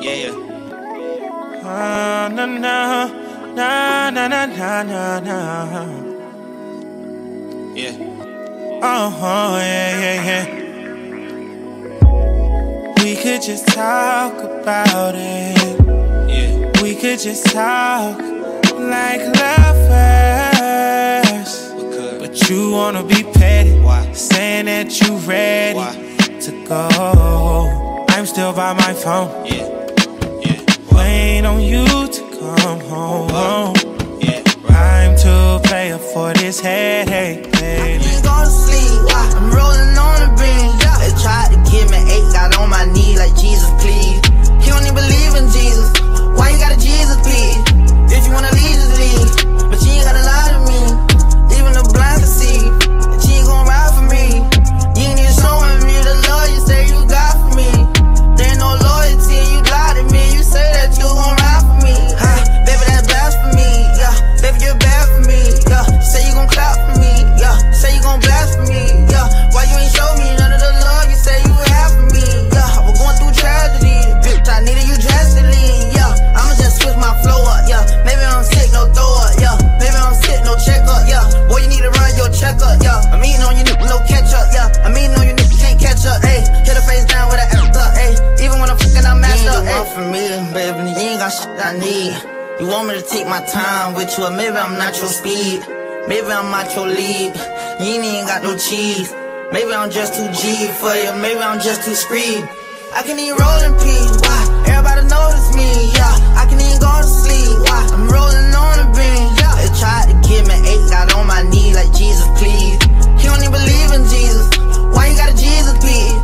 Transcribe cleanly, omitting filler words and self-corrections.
Yeah. Na na na na na na na. Yeah. Oh yeah. We could just talk about it. Yeah. We could just talk like lovers. But you wanna be petty. Why? Saying that you ready to go. I'm still by my phone. Yeah. Waiting on you to come home. Yeah. I'm too player for this headache, baby. I ain't gonna sleep. I'm rolling on the beam. They tried to give me 8, got on my knee like Jesus, please. He don't even believe in Jesus. Why you got a Jesus, please? If you wanna leave, just leave. But you ain't gotta lie to me. Even the blind can see that you ain't gon' ride for me. You ain't even showing me the love you say you got for me. There ain't no loyalty, you lied to me. You say that you gon' ride for me. Baby, that's blasphemy. Yeah, baby, you're bad for me. Yeah, say you gon' clap for me. Yeah, say you gon' blasphemy. Yeah, why you ain't show me none of the love you say you have for me? Yeah, we're going through tragedy. Bitch, I needed you drastically. Yeah, I'ma just switch my flow up. Yeah, maybe I'm sick, no throw up. Yeah, maybe I'm sick, no check up. Yeah, boy, you need to run your checkup. Yeah, I'm eating on you, no catch up. Yeah, I'm eating on you, can't catch up. Ayy, hit her face down with an ass up. Ayy, even when I'm fucking, I'm messed up. Ayy, for me, baby, you ain't got shit I need. You want me to take my time with you, or maybe I'm not your speed. Maybe I'm not your lead. You ain't even got no cheese. Maybe I'm just too G for you. Maybe I'm just too screed. I can even roll in peace. Why? Everybody notice me. Yeah, I can even go to sleep. Why? I'm rolling on the beam. Yeah, they tried to give me 8, got on my knee like Jesus, please. He don't even believe in Jesus. Why you got a Jesus, please?